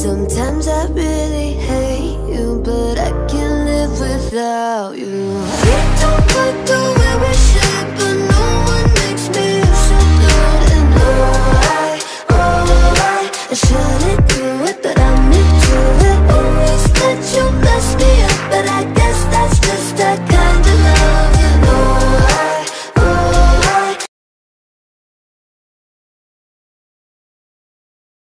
Sometimes I really hate you, but I can't live without you.